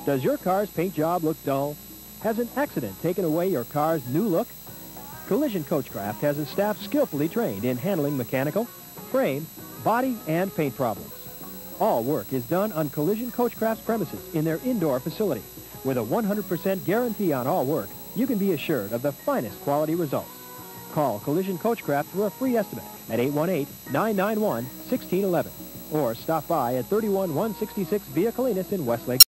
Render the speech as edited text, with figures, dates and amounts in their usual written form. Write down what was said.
Does your car's paint job look dull? Has an accident taken away your car's new look? Collision Coachcraft has a staff skillfully trained in handling mechanical, frame, body, and paint problems. All work is done on Collision Coachcraft's premises in their indoor facility. With a 100% guarantee on all work, you can be assured of the finest quality results. Call Collision Coachcraft for a free estimate at 818-991-1611 or stop by at 31166 Via Colinas in Westlake.